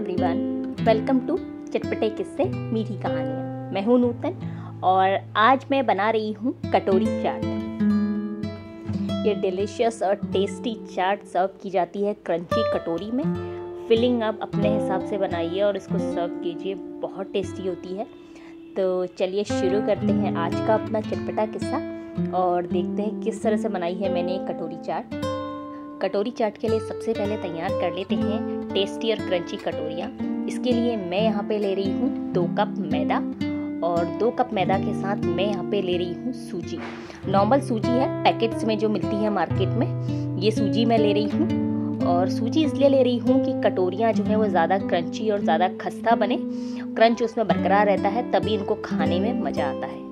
Everyone, welcome to चटपटे किस्से मीठी कहानियाँ। मैं हूँ नूतन और आज मैं बना रही हूँ कटोरी चाट। ये डिलीशियस और टेस्टी चाट सर्व की जाती है क्रंची कटोरी में। फिलिंग आप अपने हिसाब से बनाइए और इसको सर्व कीजिए, बहुत टेस्टी होती है। तो चलिए शुरू करते हैं आज का अपना चटपटा किस्सा और देखते हैं किस तरह से बनाई है मैंने कटोरी चाट। कटोरी चाट के लिए सबसे पहले तैयार कर लेते हैं टेस्टी और क्रंची कटोरियाँ। इसके लिए मैं यहाँ पे ले रही हूँ 2 कप मैदा और 2 कप मैदा के साथ मैं यहाँ पे ले रही हूँ सूजी। नॉर्मल सूजी है, पैकेट्स में जो मिलती है मार्केट में, ये सूजी मैं ले रही हूँ। और सूजी इसलिए ले रही हूँ कि कटोरियाँ जो है वो ज़्यादा क्रंची और ज़्यादा खस्ता बने, क्रंच उसमें बरकरार रहता है, तभी इनको खाने में मज़ा आता है।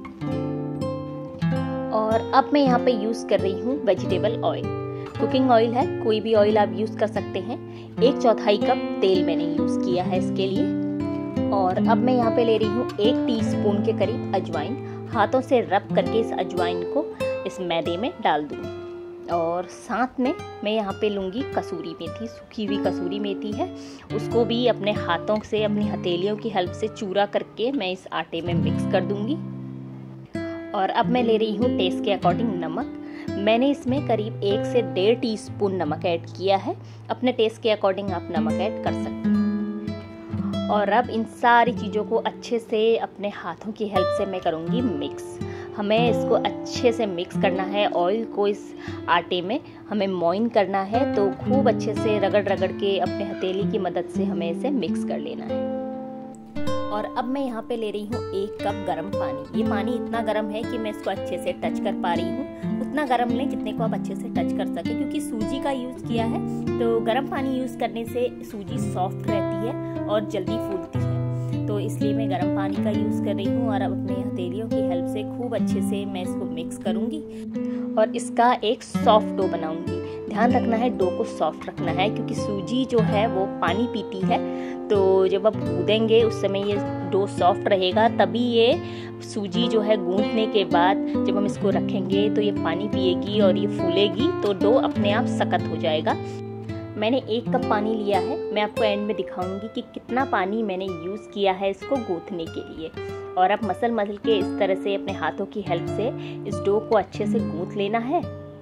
और अब मैं यहाँ पे यूज़ कर रही हूँ वेजिटेबल ऑयल। कुकिंग ऑयल है, कोई भी ऑयल आप यूज़ कर सकते हैं। 1/4 कप तेल मैंने यूज़ किया है इसके लिए। और अब मैं यहाँ पे ले रही हूँ 1 टीस्पून के करीब अजवाइन। हाथों से रब करके इस अजवाइन को इस मैदे में डाल दूँगी। और साथ में मैं यहाँ पे लूँगी कसूरी मेथी, सूखी हुई कसूरी मेथी है, उसको भी अपने हाथों से, अपनी हथेलियों की हेल्प से चूरा करके मैं इस आटे में मिक्स कर दूँगी। और अब मैं ले रही हूँ टेस्ट के अकॉर्डिंग नमक। मैंने इसमें करीब 1 से 1.5 टीस्पून नमक ऐड किया है। अपने टेस्ट के अकॉर्डिंग आप नमक ऐड कर सकते हैं। और अब इन सारी चीज़ों को अच्छे से अपने हाथों की हेल्प से मैं करूँगी मिक्स। हमें इसको अच्छे से मिक्स करना है, ऑयल को इस आटे में हमें मॉइन करना है। तो खूब अच्छे से रगड़ रगड़ के अपने हथेली की मदद से हमें इसे मिक्स कर लेना है। और अब मैं यहाँ पे ले रही हूँ 1 कप गर्म पानी। ये पानी इतना गर्म है कि मैं इसको अच्छे से टच कर पा रही हूँ। उतना गर्म लें जितने को आप अच्छे से टच कर सके, क्योंकि सूजी का यूज़ किया है तो गर्म पानी यूज़ करने से सूजी सॉफ्ट रहती है और जल्दी फूलती है। तो इसलिए मैं गर्म पानी का यूज़ कर रही हूँ। और अब अपने हथेलियों की हेल्प से खूब अच्छे से मैं इसको मिक्स करूँगी और इसका एक सॉफ्ट डो बनाऊँगी। ध्यान रखना है डो को सॉफ्ट रखना है, क्योंकि सूजी जो है वो पानी पीती है। तो जब आप गूँदेंगे उस समय ये डो सॉफ्ट रहेगा, तभी ये सूजी जो है गूँथने के बाद जब हम इसको रखेंगे तो ये पानी पिएगी और ये फूलेगी, तो डो अपने आप सख्त हो जाएगा। मैंने 1 कप पानी लिया है। मैं आपको एंड में दिखाऊंगी कि कितना पानी मैंने यूज़ किया है इसको गूँथने के लिए। और अब मसल के इस तरह से अपने हाथों की हेल्प से इस डो को अच्छे से गूँथ लेना है।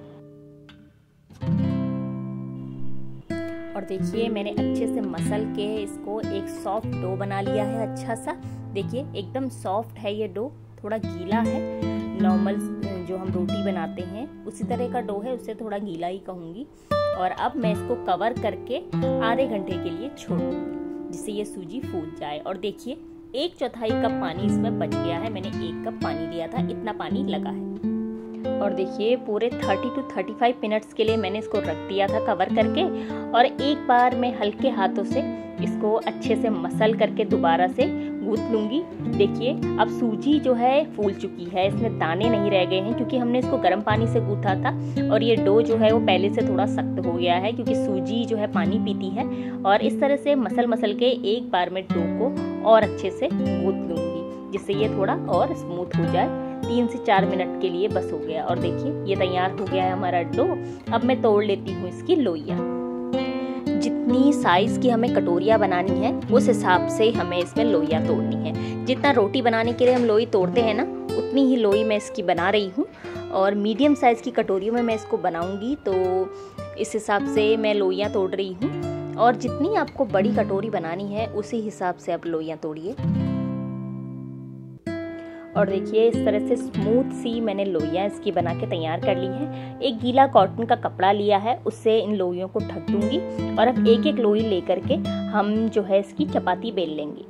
और देखिए मैंने अच्छे से मसल के इसको एक सॉफ्ट डो बना लिया है अच्छा सा। देखिए एकदम सॉफ्ट है ये डो, थोड़ा गीला है। नॉर्मल जो हम रोटी बनाते हैं उसी तरह का डो है, उससे थोड़ा गीला ही कहूँगी। और अब मैं इसको कवर करके आधे घंटे के लिए छोड़ दूँगी, जिससे ये सूजी फूल जाए। और देखिए 1/4 कप पानी इसमें बच गया है। मैंने 1 कप पानी लिया था, इतना पानी लगा है। और देखिए पूरे 30 to 35 मिनट्स के लिए मैंने इसको रख दिया था कवर करके। और एक बार मैं हल्के हाथों से इसको अच्छे से मसल करके दोबारा से गूँथ लूँगी। देखिए अब सूजी जो है फूल चुकी है, इसमें दाने नहीं रह गए हैं, क्योंकि हमने इसको गर्म पानी से गूँथा था। और ये डो जो है वो पहले से थोड़ा सख्त हो गया है, क्योंकि सूजी जो है पानी पीती है। और इस तरह से मसल के एक बार मैं डो को और अच्छे से गूँथ लूँगी, जिससे ये थोड़ा और स्मूथ हो जाए। 3 से 4 मिनट के लिए बस हो गया। और देखिए ये तैयार हो गया है हमारा डो। अब मैं तोड़ लेती हूँ इसकी लोइयाँ। जितनी साइज की हमें कटोरियाँ बनानी है उस हिसाब से हमें इसमें लोइयाँ तोड़नी है। जितना रोटी बनाने के लिए हम लोई तोड़ते हैं ना, उतनी ही लोई मैं इसकी बना रही हूँ। और मीडियम साइज़ की कटोरियों में मैं इसको बनाऊँगी, तो इस हिसाब से मैं लोइयाँ तोड़ रही हूँ। और जितनी आपको बड़ी कटोरी बनानी है उसी हिसाब से आप लोइयाँ तोड़िए। और देखिए इस तरह से स्मूथ सी मैंने लोइयाँ इसकी बना के तैयार कर ली हैं। एक गीला कॉटन का कपड़ा लिया है, उससे इन लोइयों को ढक दूंगी। और अब एक एक लोई लेकर के हम जो है इसकी चपाती बेल लेंगे।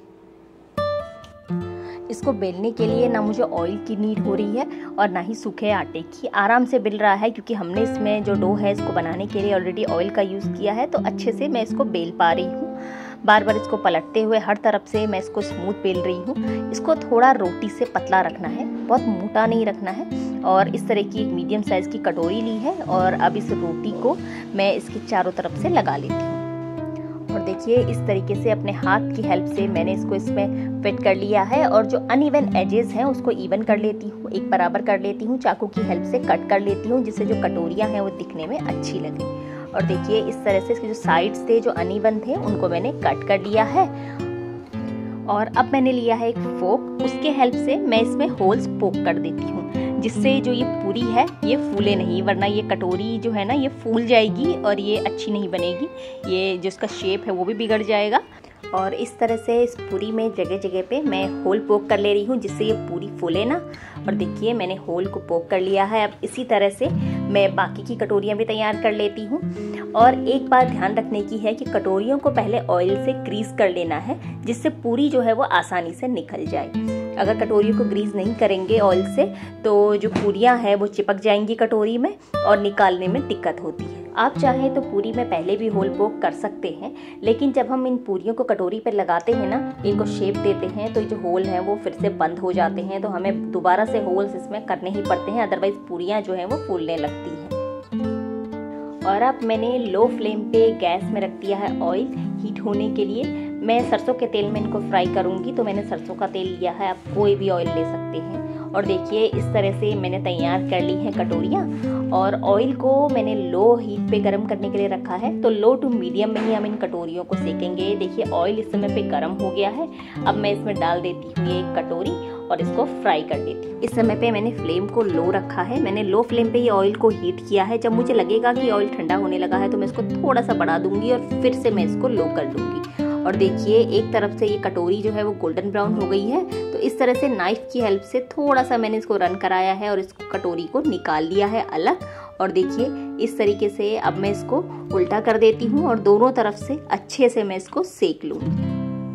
इसको बेलने के लिए ना मुझे ऑयल की नीड हो रही है और ना ही सूखे आटे की। आराम से बेल रहा है, क्योंकि हमने इसमें जो डो है इसको बनाने के लिए ऑलरेडी ऑयल का यूज़ किया है। तो अच्छे से मैं इसको बेल पा रही हूँ। बार बार इसको पलटते हुए हर तरफ से मैं इसको स्मूथ बेल रही हूँ। इसको थोड़ा रोटी से पतला रखना है, बहुत मोटा नहीं रखना है। और इस तरह की एक मीडियम साइज़ की कटोरी ली है और अब इस रोटी को मैं इसके चारों तरफ से लगा लेती हूँ। और देखिए इस तरीके से अपने हाथ की हेल्प से मैंने इसको इसमें फिट कर लिया है। और जो अनइवन एजेस हैं उसको इवन कर लेती हूँ, एक बराबर कर लेती हूँ। चाकू की हेल्प से कट कर लेती हूँ, जिससे जो कटोरियाँ हैं वो दिखने में अच्छी लगे। और देखिए इस तरह से इसके जो साइड्स थे, जो अनइवन थे, उनको मैंने कट कर लिया है। और अब मैंने लिया है एक फोक, उसके हेल्प से मैं इसमें होल्स पोक कर देती हूँ, जिससे जो ये पूरी है ये फूले नहीं, वरना ये कटोरी जो है ना ये फूल जाएगी और ये अच्छी नहीं बनेगी, ये जो इसका शेप है वो भी बिगड़ जाएगा। और इस तरह से इस पूरी में जगह जगह पे मैं होल पोक कर ले रही हूँ, जिससे ये पूरी फूले ना। और देखिए मैंने होल को पोक कर लिया है। अब इसी तरह से मैं बाकी की कटोरियाँ भी तैयार कर लेती हूँ। और एक बात ध्यान रखने की है कि कटोरियों को पहले ऑयल से ग्रीस कर लेना है, जिससे पूरी जो है वो आसानी से निकल जाए। अगर कटोरियों को ग्रीस नहीं करेंगे ऑयल से तो जो पूरियाँ हैं वो चिपक जाएंगी कटोरी में और निकालने में दिक्कत होती है। आप चाहें तो पूरी में पहले भी होल पोक कर सकते हैं, लेकिन जब हम इन पूरियों को कटोरी पर लगाते हैं ना, इनको शेप देते हैं, तो जो होल हैं वो फिर से बंद हो जाते हैं, तो हमें दोबारा से होल्स इसमें करने ही पड़ते हैं, अदरवाइज पूरियाँ जो हैं वो फूलने लगती हैं। और अब मैंने लो फ्लेम पे गैस में रख दिया है ऑयल हीट होने के लिए। मैं सरसों के तेल में इनको फ्राई करूँगी, तो मैंने सरसों का तेल लिया है, आप कोई भी ऑयल ले सकते हैं। और देखिए इस तरह से मैंने तैयार कर ली हैं कटोरियाँ। और ऑयल को मैंने लो हीट पे गरम करने के लिए रखा है, तो लो टू मीडियम में ही हम इन कटोरियों को सेकेंगे। देखिए ऑयल इस समय पे गरम हो गया है। अब मैं इसमें डाल देती हूँ ये एक कटोरी और इसको फ्राई कर देती हूँ। इस समय पे मैंने फ्लेम को लो रखा है, मैंने लो फ्लेम पे ही ऑयल को हीट किया है। जब मुझे लगेगा कि ऑयल ठंडा होने लगा है तो मैं इसको थोड़ा सा बढ़ा दूंगी और फिर से मैं इसको लो कर लूँगी। और देखिए एक तरफ से ये कटोरी जो है वो गोल्डन ब्राउन हो गई है, तो इस तरह से नाइफ की हेल्प से थोड़ा सा मैंने इसको रन कराया है और इसको कटोरी को निकाल लिया है अलग। और देखिए इस तरीके से अब मैं इसको उल्टा कर देती हूँ और दोनों तरफ से अच्छे से मैं इसको सेक लूँगी।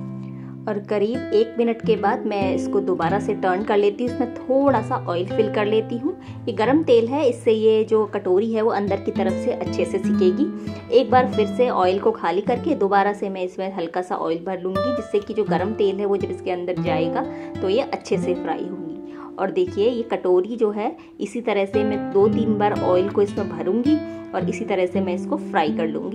और करीब 1 मिनट के बाद मैं इसको दोबारा से टर्न कर लेती हूँ, इसमें थोड़ा सा ऑयल फिल कर लेती हूँ। ये गरम तेल है, इससे ये जो कटोरी है वो अंदर की तरफ से अच्छे से सिकेगी। एक बार फिर से ऑयल को खाली करके दोबारा से मैं इसमें हल्का सा ऑयल भर लूँगी, जिससे कि जो गरम तेल है वो जब इसके अंदर जाएगा तो ये अच्छे से फ्राई होगी। और देखिए ये कटोरी जो है इसी तरह से मैं 2-3 बार ऑयल को इसमें भरूंगी और इसी तरह से मैं इसको फ्राई कर लूँगी।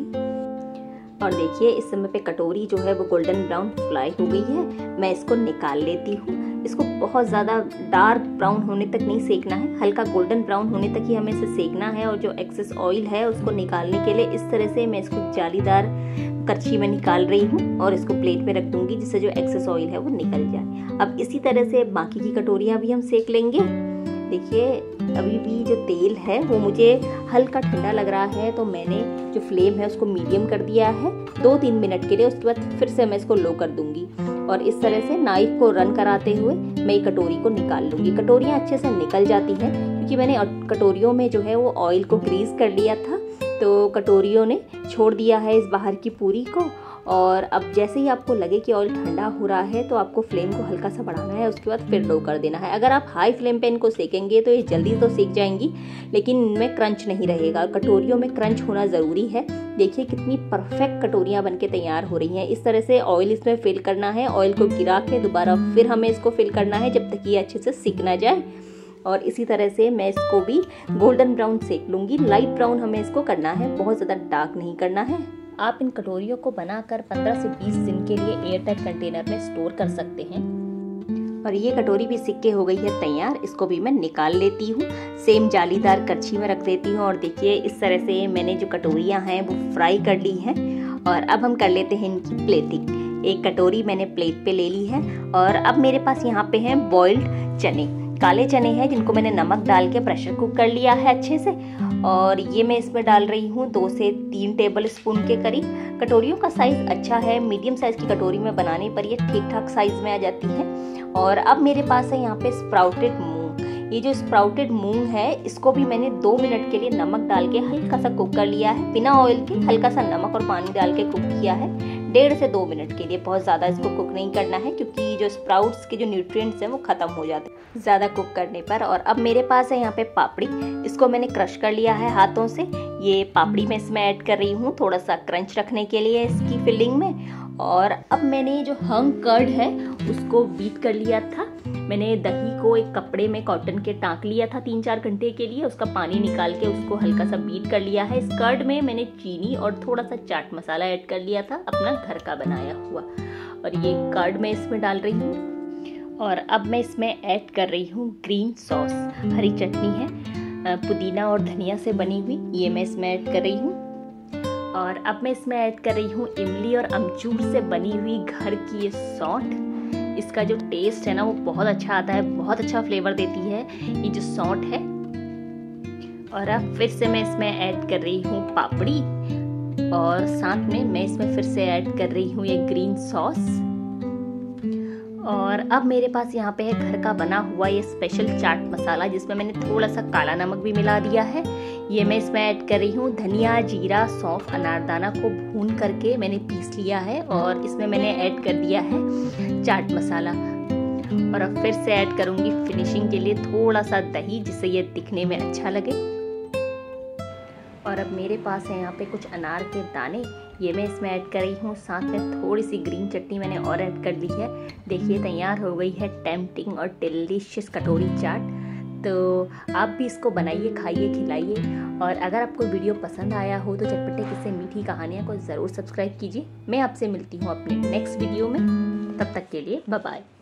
और देखिए इस समय पे कटोरी जो है वो गोल्डन ब्राउन फ्राई हो गई है, मैं इसको निकाल लेती हूँ। इसको बहुत ज़्यादा डार्क ब्राउन होने तक नहीं सेकना है, हल्का गोल्डन ब्राउन होने तक ही हमें इसे सेकना है। और जो एक्सेस ऑयल है उसको निकालने के लिए इस तरह से मैं इसको जालीदार करछी में निकाल रही हूँ और इसको प्लेट में रख दूंगी, जिससे जो एक्सेस ऑयल है वो निकल जाए। अब इसी तरह से बाकी की कटोरियाँ भी हम सेक लेंगे। देखिए अभी भी जो तेल है वो मुझे हल्का ठंडा लग रहा है, तो मैंने जो फ्लेम है उसको मीडियम कर दिया है 2-3 मिनट के लिए। उसके बाद फिर से मैं इसको लो कर दूंगी और इस तरह से नाइफ को रन कराते हुए मैं कटोरी को निकाल लूंगी। कटोरियाँ अच्छे से निकल जाती हैं क्योंकि मैंने कटोरियों में जो है वो ऑयल को ग्रीस कर लिया था, तो कटोरियों ने छोड़ दिया है इस बाहर की पूरी को। और अब जैसे ही आपको लगे कि ऑयल ठंडा हो रहा है तो आपको फ्लेम को हल्का सा बढ़ाना है, उसके बाद फिर लो कर देना है। अगर आप हाई फ्लेम पे इनको सेकेंगे तो ये जल्दी तो सेक जाएंगी, लेकिन इनमें क्रंच नहीं रहेगा। कटोरियों में क्रंच होना ज़रूरी है। देखिए कितनी परफेक्ट कटोरियाँ बनके तैयार हो रही हैं। इस तरह से ऑयल इसमें फिल करना है, ऑयल को गिरा के दोबारा फिर हमें इसको फिल करना है जब तक ये अच्छे से सिक ना जाए। और इसी तरह से मैं इसको भी गोल्डन ब्राउन सेक लूँगी। लाइट ब्राउन हमें इसको करना है, बहुत ज़्यादा डार्क नहीं करना है। आप इन कटोरियों को बनाकर 15 से 20 दिन के लिए एयरटाइट कंटेनर में स्टोर कर सकते हैं। और ये कटोरी भी सिक के हो गई है तैयार, इसको भी मैं निकाल लेती हूँ, सेम जालीदार करछी में रख देती हूँ। और देखिए इस तरह से मैंने जो कटोरियाँ हैं वो फ्राई कर ली हैं। और अब हम कर लेते हैं इनकी प्लेटिंग। एक कटोरी मैंने प्लेट पे ले ली है और अब मेरे पास यहाँ पे हैं बॉइल्ड चने, काले चने हैं जिनको मैंने नमक डाल के प्रेशर कुक कर लिया है अच्छे से। और ये मैं इसमें डाल रही हूँ 2 से 3 टेबल स्पून के करीब। कटोरियों का साइज़ अच्छा है, मीडियम साइज़ की कटोरी में बनाने पर ये ठीक ठाक साइज़ में आ जाती है। और अब मेरे पास है यहाँ पे स्प्राउटेड मूंग। ये जो स्प्राउटेड मूंग है इसको भी मैंने 2 मिनट के लिए नमक डाल के हल्का सा कुक कर लिया है, बिना ऑयल के हल्का सा नमक और पानी डाल के कुक किया है 1.5 से 2 मिनट के लिए। बहुत ज़्यादा इसको कुक नहीं करना है क्योंकि जो स्प्राउट्स के जो न्यूट्रिएंट्स हैं वो ख़त्म हो जाते हैं ज़्यादा कुक करने पर। और अब मेरे पास है यहाँ पे पापड़ी, इसको मैंने क्रश कर लिया है हाथों से। ये पापड़ी मैं इसमें ऐड कर रही हूँ थोड़ा सा क्रंच रखने के लिए इसकी फिलिंग में। और अब मैंने जो हंग कर्ड है उसको बीट कर लिया था। मैंने दही को एक कपड़े में कॉटन के टाँक लिया था 3-4 घंटे के लिए, उसका पानी निकाल के उसको हल्का सा बीट कर लिया है। इस कर्ड में मैंने चीनी और थोड़ा सा चाट मसाला ऐड कर लिया था अपना घर का बनाया हुआ, और ये कर्ड मैं इसमें डाल रही हूँ। और अब मैं इसमें ऐड कर रही हूँ ग्रीन सॉस, हरी चटनी है पुदीना और धनिया से बनी हुई, ये मैं इसमें ऐड कर रही हूँ। और अब मैं इसमें ऐड कर रही हूँ इमली और अमचूर से बनी हुई घर की ये सौंठ। इसका जो टेस्ट है ना वो बहुत अच्छा आता है, बहुत अच्छा फ्लेवर देती है ये जो सौंठ है। और अब फिर से मैं इसमें ऐड कर रही हूँ पापड़ी और साथ में मैं इसमें फिर से ऐड कर रही हूँ ये ग्रीन सॉस। और अब मेरे पास यहाँ पे है घर का बना हुआ ये स्पेशल चाट मसाला, जिसमें मैंने थोड़ा सा काला नमक भी मिला दिया है। ये मैं इसमें ऐड कर रही हूँ धनिया, जीरा, सौंफ, अनारदाना को भून करके मैंने पीस लिया है और इसमें मैंने ऐड कर दिया है चाट मसाला। और अब फिर से ऐड करूँगी फिनिशिंग के लिए थोड़ा सा दही, जिससे ये दिखने में अच्छा लगे। और अब मेरे पास है यहाँ पे कुछ अनार के दाने, ये मैं इसमें ऐड कर रही हूँ। साथ में थोड़ी सी ग्रीन चटनी मैंने और ऐड कर दी है। देखिए तैयार हो गई है टेम्पटिंग और डिलीशियस कटोरी चाट। तो आप भी इसको बनाइए, खाइए, खिलाइए। और अगर आपको वीडियो पसंद आया हो तो चटपटे किस्से मीठी कहानियाँ को ज़रूर सब्सक्राइब कीजिए। मैं आपसे मिलती हूँ अपने नेक्स्ट वीडियो में, तब तक के लिए बाय बाय।